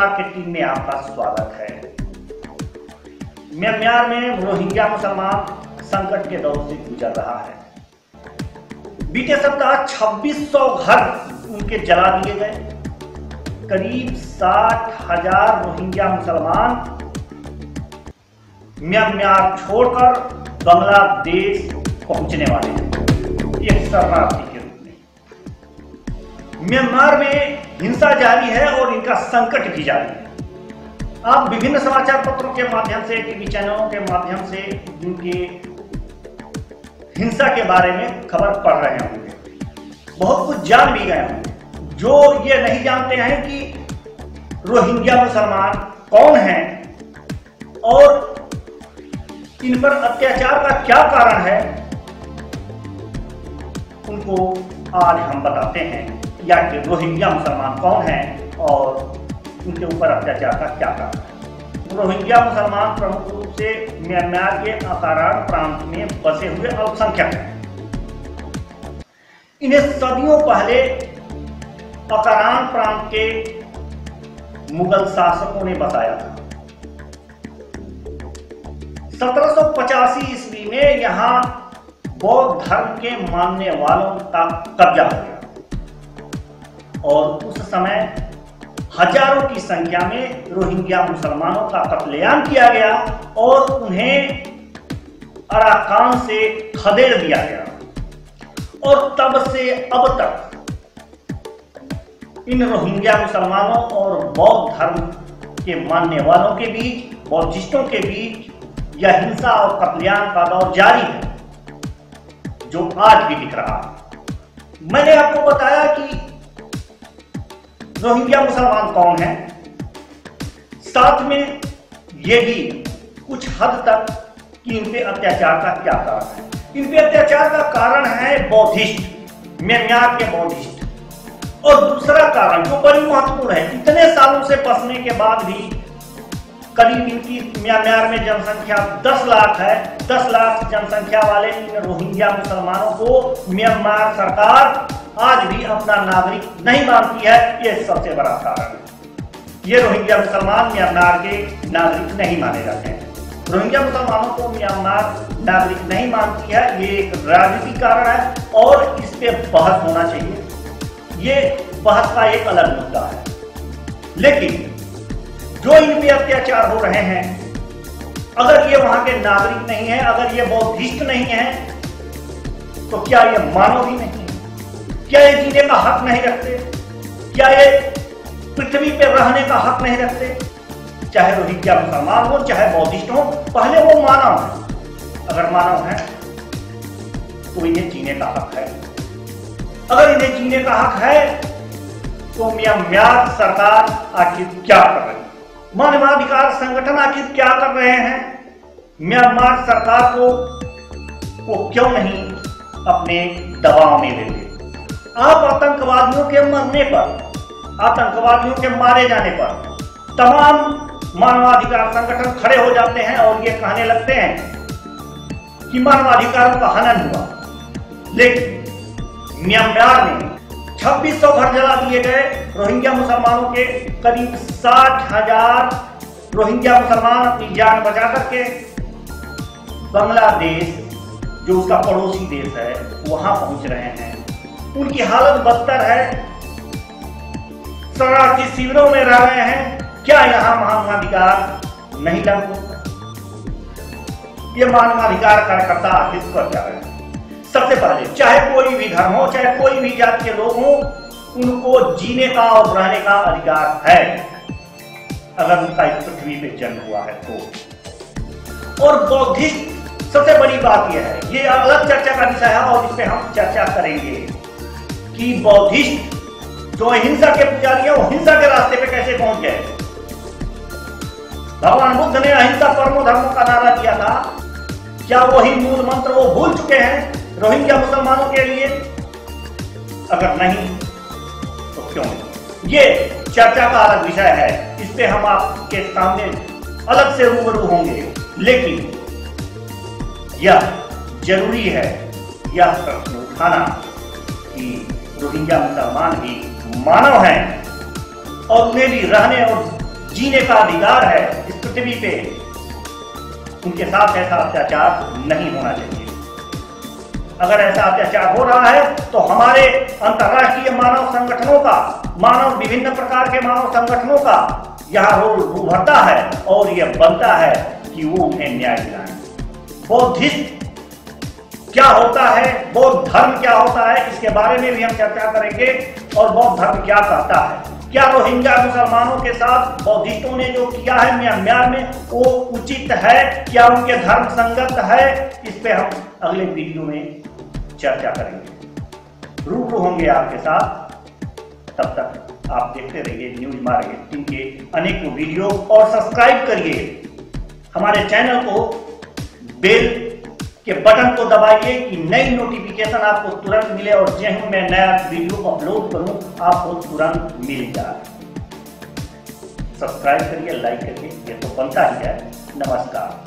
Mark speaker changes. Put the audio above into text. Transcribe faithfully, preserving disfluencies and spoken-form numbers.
Speaker 1: Myanmar की team में आपका स्वागत है। म्यांमार में रोहिंग्या मुसलमान संकट के दौर से गुजर रहा है। बीते सप्ताह छब्बीस सौ घर उनके जला दिए गए। करीब साठ हजार रोहिंग्या मुसलमान म्यांमार छोड़कर बांग्लादेश पहुंचने वाले हैं एक शरणार्थी के रूप में। म्यांमार में हिंसा जारी है और इनका संकट भी जारी है। आप विभिन्न समाचार पत्रों के माध्यम से, टीवी चैनलों के माध्यम से इनके हिंसा के बारे में खबर पढ़ रहे होंगे, बहुत कुछ जान भी गए होंगे। जो ये नहीं जानते हैं कि रोहिंग्या मुसलमान कौन हैं और इन पर अत्याचार का क्या कारण है, उनको आज हम बताते हैं या कि रोहिंग्या मुसलमान कौन हैं और उनके ऊपर अत्याचार का क्या कारण है। रोहिंग्या मुसलमान प्रमुख रूप से म्यांमार के अराकान प्रांत में बसे हुए अल्पसंख्यक हैं। इन्हें सदियों पहले अराकान प्रांत के मुगल शासकों ने बसाया था। सत्रह सौ पचासी ईस्वी में यहां बौद्ध धर्म के मानने वालों का कब्जा हो गया और उस समय हजारों की संख्या में रोहिंग्या मुसलमानों का कत्लेआम किया गया और उन्हें अराकान से खदेड़ दिया गया। और तब से अब तक इन रोहिंग्या मुसलमानों और बौद्ध धर्म के मानने वालों के बीच, बौद्धिस्टों के बीच यह हिंसा और कत्लेआम का दौर जारी है, जो आज भी दिख रहा है। मैंने आपको बताया कि रोहिंग्या मुसलमान कौन है, साथ में यह भी कुछ हद तक कि इन पे अत्याचार का क्या कारण है। इन पे अत्याचार का कारण है बौद्धिस्ट, म्यांमार के बौद्धिस्ट। और दूसरा कारण जो बड़ी महत्वपूर्ण है, इतने सालों से बसने के बाद भी करीब इनकी म्यांमार में जनसंख्या दस लाख है। दस लाख जनसंख्या वाले इन रोहिंग्या मुसलमानों को म्यांमार सरकार आज भी अपना नागरिक नहीं मानती है। यह सबसे बड़ा कारण है। ये रोहिंग्या मुसलमान म्यांमार के नागरिक नहीं माने जाते हैं। रोहिंग्या मुसलमानों को म्यांमार नागरिक नहीं मानती है, ये एक राजनीतिक कारण है और इस पे बहस होना चाहिए। ये बहस का एक अलग मुद्दा है। लेकिन जो इन पे अत्याचार हो रहे हैं, अगर ये वहां के नागरिक नहीं है, अगर ये बौद्धिस्ट नहीं है, तो क्या ये मानव भी नहीं है? क्या ये जीने का हक नहीं रखते? क्या ये पृथ्वी पे रहने का हक नहीं रखते? चाहे रोहिंग्या मुसलमान हो, चाहे बौद्धिस्ट हो, पहले वो मानव है। अगर मानव है तो इन्हें जीने का हक है। अगर इन्हें जीने का हक है तो म्यांमार सरकार आखिर क्या कर रही है? मानवाधिकार संगठन आखिर क्या कर रहे हैं? म्यांमार सरकार को वो क्यों नहीं अपने दबाव में लेते? आप आतंकवादियों के मरने पर, आतंकवादियों के मारे जाने पर तमाम मानवाधिकार संगठन खड़े हो जाते हैं और ये कहने लगते हैं कि मानवाधिकारों का हनन हुआ। लेकिन म्यांमार में छब्बीस सौ घर जला दिए गए। रोहिंग्या मुसलमानों के करीब साठ हजार रोहिंग्या मुसलमान अपनी जान बचा करके बांग्लादेश, जो उसका पड़ोसी देश है, वहां पहुंच रहे हैं। उनकी हालत बदतर है, शरणार्थी शिविरों में रह रहे हैं। क्या यहां मानवाधिकार नहीं लागू होता? ये मानवाधिकार कार्यकर्ता आखिर कर जा रहे हैं। सबसे पहले, चाहे कोई भी धर्म हो, चाहे कोई भी जाति के लोग हों, उनको जीने का और रहने का अधिकार है, अगर उनका इस पृथ्वी पे जन्म हुआ है तो। और बौद्धिस्ट, सबसे बड़ी बात यह है, ये अलग चर्चा का विषय है और इस पे हम चर्चा करेंगे कि बौद्धिस्ट जो हिंसा के पुजारी है, वो हिंसा के रास्ते पे कैसे पहुंच गए। भगवान बुद्ध ने अहिंसा परमो धर्मो का नारा दिया था। क्या वही मूल मंत्र वो भूल चुके हैं रोहिंग्या मुसलमानों के लिए? अगर नहीं तो क्यों नहीं? ये चर्चा का अलग विषय है, इस पे हम आपके सामने अलग से रूबरू होंगे। लेकिन यह जरूरी है यह प्रश्न उठाना कि रोहिंग्या मुसलमान भी मानव हैं और उन्हें भी रहने और जीने का अधिकार है इस पृथ्वी पे, उनके साथ ऐसा अत्याचार नहीं होना चाहिए। अगर ऐसा अत्याचार हो रहा है तो हमारे अंतर्राष्ट्रीय मानव संगठनों का, मानव विभिन्न प्रकार के मानव संगठनों का यहाँ रोल उभरता है और यह बनता है कि वो उन्हें न्याय दिलाएं। बौद्धिस्ट क्या होता है, बौद्ध धर्म क्या होता है, इसके बारे में भी हम चर्चा करेंगे। और बौद्ध धर्म क्या कहता है, क्या रोहिंग्या मुसलमानों के साथ बौद्धिस्टों ने जो किया है म्यांमार में वो उचित है, क्या उनके धर्म संगत है, इस पे हम अगले वीडियो में चर्चा करेंगे। रूबरू होंगे आपके साथ, तब तक आप देखते रहिए न्यूज मार्केटिंग के अनेकों वीडियो और सब्सक्राइब करिए हमारे चैनल को, बेल के बटन को दबाइए कि नई नोटिफिकेशन आपको तुरंत मिले और जब मैं नया वीडियो अपलोड करूं आपको तुरंत मिल जाए। सब्सक्राइब करिए, लाइक करिए, ये तो बनता ही है। नमस्कार।